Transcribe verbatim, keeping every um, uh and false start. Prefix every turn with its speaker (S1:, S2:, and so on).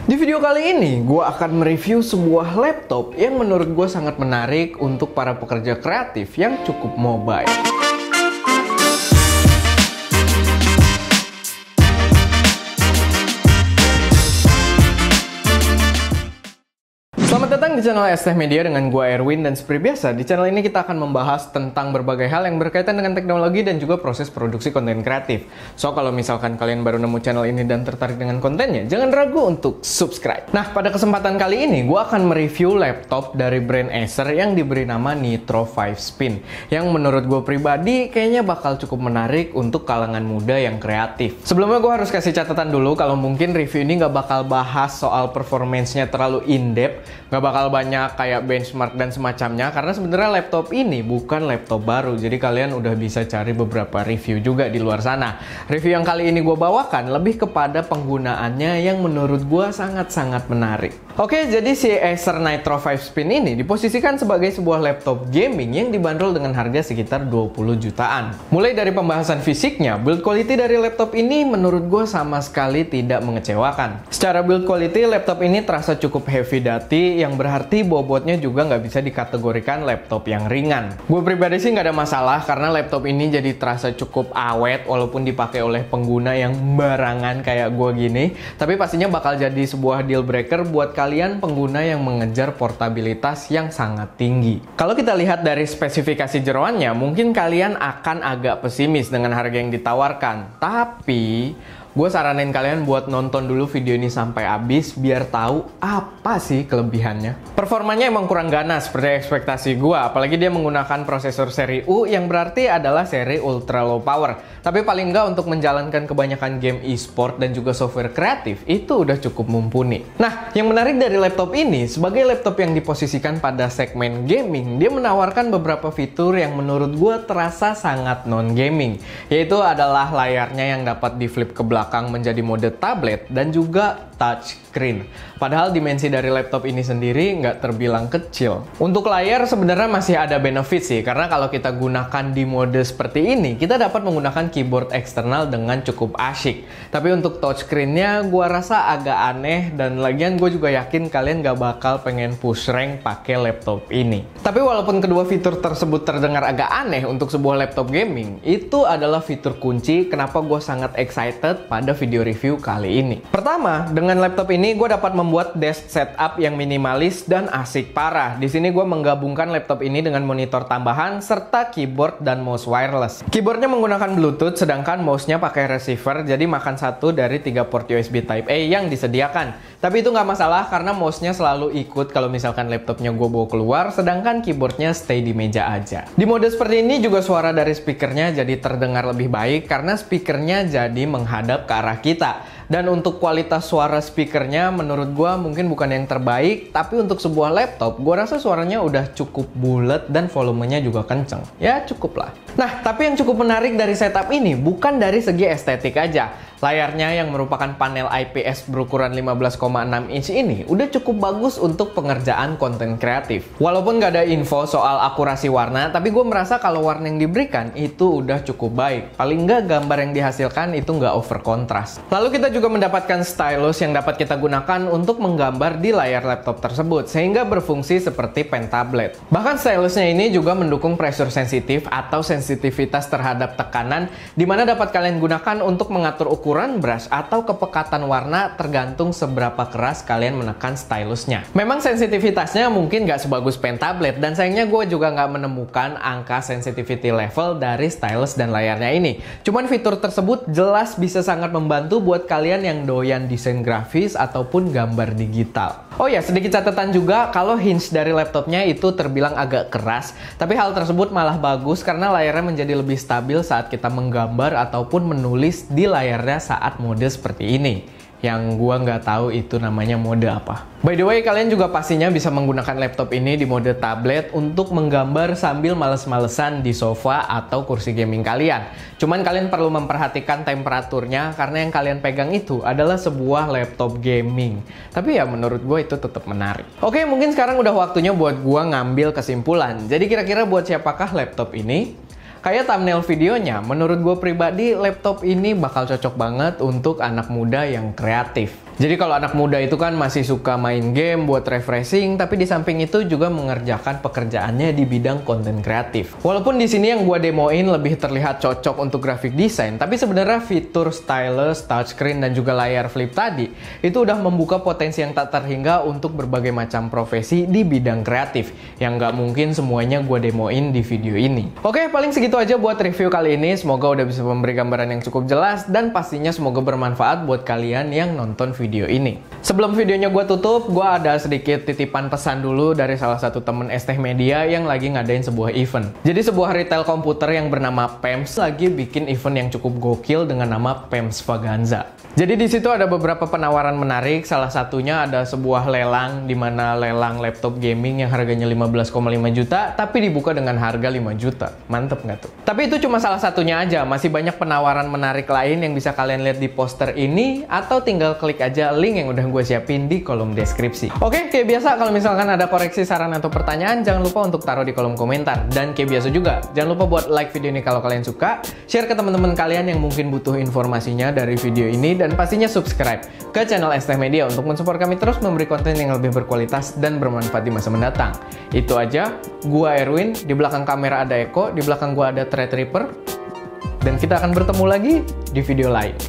S1: Di video kali ini, gue akan mereview sebuah laptop yang menurut gue sangat menarik untuk para pekerja kreatif yang cukup mobile. Selamat datang di channel S T Media dengan gue Erwin, dan seperti biasa di channel ini kita akan membahas tentang berbagai hal yang berkaitan dengan teknologi dan juga proses produksi konten kreatif. So, kalau misalkan kalian baru nemu channel ini dan tertarik dengan kontennya, jangan ragu untuk subscribe. Nah, pada kesempatan kali ini gue akan mereview laptop dari brand Acer yang diberi nama Nitro lima Spin, yang menurut gue pribadi kayaknya bakal cukup menarik untuk kalangan muda yang kreatif. Sebelumnya gue harus kasih catatan dulu kalau mungkin review ini nggak bakal bahas soal performance-nya terlalu in-depth, nggak bakal banyak kayak benchmark dan semacamnya, karena sebenarnya laptop ini bukan laptop baru, jadi kalian udah bisa cari beberapa review juga di luar sana. Review yang kali ini gue bawakan lebih kepada penggunaannya yang menurut gue sangat-sangat menarik. Oke, jadi si Acer Nitro lima Spin ini diposisikan sebagai sebuah laptop gaming yang dibanderol dengan harga sekitar dua puluh jutaan. Mulai dari pembahasan fisiknya, build quality dari laptop ini menurut gue sama sekali tidak mengecewakan. Secara build quality, laptop ini terasa cukup heavy duty, yang berarti bobotnya juga nggak bisa dikategorikan laptop yang ringan. Gue pribadi sih nggak ada masalah karena laptop ini jadi terasa cukup awet walaupun dipakai oleh pengguna yang barangan kayak gue gini. Tapi pastinya bakal jadi sebuah deal breaker buat kalian pengguna yang mengejar portabilitas yang sangat tinggi. Kalau kita lihat dari spesifikasi jeroannya, mungkin kalian akan agak pesimis dengan harga yang ditawarkan. Tapi gue saranin kalian buat nonton dulu video ini sampai habis biar tahu apa sih kelebihannya. Performanya emang kurang ganas seperti ekspektasi gue, apalagi dia menggunakan prosesor seri U yang berarti adalah seri ultra low power. Tapi paling nggak untuk menjalankan kebanyakan game e-sport dan juga software kreatif itu udah cukup mumpuni. Nah, yang menarik dari laptop ini, sebagai laptop yang diposisikan pada segmen gaming, dia menawarkan beberapa fitur yang menurut gue terasa sangat non-gaming, yaitu adalah layarnya yang dapat di flip ke belakang menjadi mode tablet dan juga touchscreen. Padahal dimensi dari laptop ini sendiri nggak terbilang kecil. Untuk layar sebenarnya masih ada benefit sih, karena kalau kita gunakan di mode seperti ini, kita dapat menggunakan keyboard eksternal dengan cukup asyik. Tapi untuk touchscreen-nya gua rasa agak aneh, dan lagian gue juga yakin kalian nggak bakal pengen push rank pakai laptop ini. Tapi walaupun kedua fitur tersebut terdengar agak aneh untuk sebuah laptop gaming, itu adalah fitur kunci kenapa gue sangat excited pada video review kali ini. Pertama, dengan laptop ini gue dapat membuat desk setup yang minimalis dan asik parah. Di sini gue menggabungkan laptop ini dengan monitor tambahan serta keyboard dan mouse wireless. Keyboardnya menggunakan Bluetooth, sedangkan mouse-nya pakai receiver, jadi makan satu dari tiga port U S B Type A yang disediakan. Tapi itu nggak masalah karena mouse-nya selalu ikut kalau misalkan laptopnya gue bawa keluar, sedangkan keyboardnya stay di meja aja. Di mode seperti ini juga suara dari speakernya jadi terdengar lebih baik karena speakernya jadi menghadap ke arah kita. Dan untuk kualitas suara speakernya menurut gue mungkin bukan yang terbaik, tapi untuk sebuah laptop gue rasa suaranya udah cukup bulat dan volumenya juga kenceng. Ya cukup lah. Nah, tapi yang cukup menarik dari setup ini bukan dari segi estetik aja. Layarnya yang merupakan panel I P S berukuran lima belas koma enam inch ini udah cukup bagus untuk pengerjaan konten kreatif. Walaupun nggak ada info soal akurasi warna, tapi gue merasa kalau warna yang diberikan itu udah cukup baik. Paling nggak gambar yang dihasilkan itu nggak over kontras. Lalu kita juga mendapatkan stylus yang dapat kita gunakan untuk menggambar di layar laptop tersebut, sehingga berfungsi seperti pen tablet. Bahkan stylusnya ini juga mendukung pressure sensitif atau sensitivitas terhadap tekanan, di mana dapat kalian gunakan untuk mengatur ukuran ukuran brush atau kepekatan warna tergantung seberapa keras kalian menekan stylusnya. Memang sensitivitasnya mungkin nggak sebagus pen tablet, dan sayangnya gue juga nggak menemukan angka sensitivity level dari stylus dan layarnya ini. Cuman fitur tersebut jelas bisa sangat membantu buat kalian yang doyan desain grafis ataupun gambar digital. Oh ya, sedikit catatan juga kalau hinge dari laptopnya itu terbilang agak keras, tapi hal tersebut malah bagus karena layarnya menjadi lebih stabil saat kita menggambar ataupun menulis di layarnya saat mode seperti ini, yang gua nggak tahu itu namanya mode apa. By the way, kalian juga pastinya bisa menggunakan laptop ini di mode tablet untuk menggambar sambil males-malesan di sofa atau kursi gaming kalian. Cuman kalian perlu memperhatikan temperaturnya karena yang kalian pegang itu adalah sebuah laptop gaming. Tapi ya menurut gue itu tetap menarik. Oke, mungkin sekarang udah waktunya buat gua ngambil kesimpulan. Jadi kira-kira buat siapakah laptop ini? Kayak thumbnail videonya, menurut gue pribadi laptop ini bakal cocok banget untuk anak muda yang kreatif. Jadi kalau anak muda itu kan masih suka main game buat refreshing, tapi di samping itu juga mengerjakan pekerjaannya di bidang konten kreatif. Walaupun di sini yang gua demoin lebih terlihat cocok untuk graphic design, tapi sebenarnya fitur stylus, touchscreen, dan juga layar flip tadi itu udah membuka potensi yang tak terhingga untuk berbagai macam profesi di bidang kreatif yang nggak mungkin semuanya gua demoin di video ini. Oke, paling segitu aja buat review kali ini. Semoga udah bisa memberi gambaran yang cukup jelas dan pastinya semoga bermanfaat buat kalian yang nonton video video ini. Sebelum videonya gue tutup, gue ada sedikit titipan pesan dulu dari salah satu temen S T Media yang lagi ngadain sebuah event. Jadi sebuah retail komputer yang bernama Pems lagi bikin event yang cukup gokil dengan nama Pems Vaganza. Jadi di situ ada beberapa penawaran menarik, salah satunya ada sebuah lelang di mana lelang laptop gaming yang harganya lima belas koma lima juta tapi dibuka dengan harga lima juta. Mantep nggak tuh? Tapi itu cuma salah satunya aja, masih banyak penawaran menarik lain yang bisa kalian lihat di poster ini atau tinggal klik aja link yang udah gue siapin di kolom deskripsi. Oke, kayak biasa kalau misalkan ada koreksi, saran, atau pertanyaan jangan lupa untuk taruh di kolom komentar. Dan kayak biasa juga, jangan lupa buat like video ini kalau kalian suka, share ke teman-teman kalian yang mungkin butuh informasinya dari video ini, dan pastinya subscribe ke channel S T Media untuk mensupport kami terus memberi konten yang lebih berkualitas dan bermanfaat di masa mendatang. Itu aja, gua Erwin, di belakang kamera ada Eko, di belakang gua ada Threadripper, dan kita akan bertemu lagi di video lain.